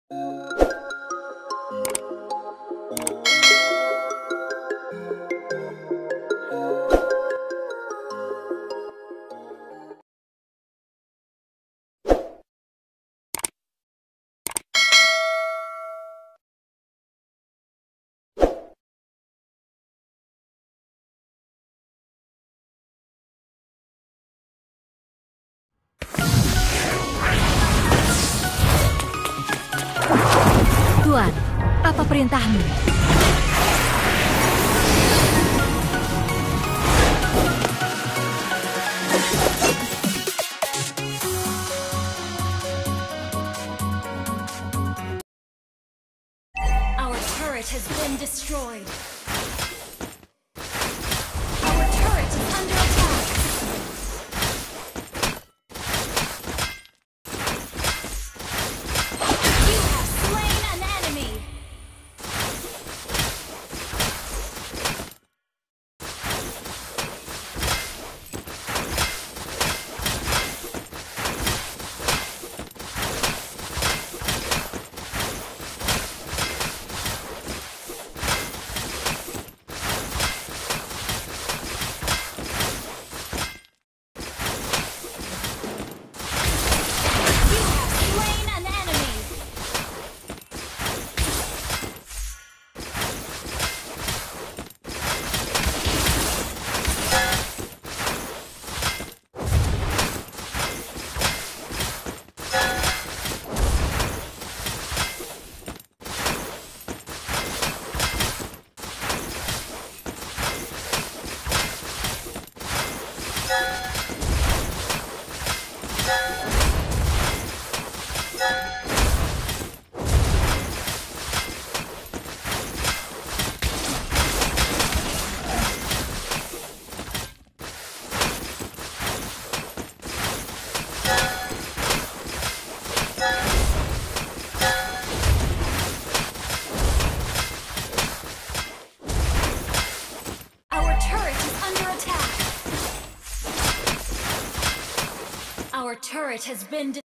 Tuan, apa perintahmu? Our turret has been destroyed. Our turret is under attack. You have slain an enemy. You have slain an enemy. Our turret is under attack. Our turret has been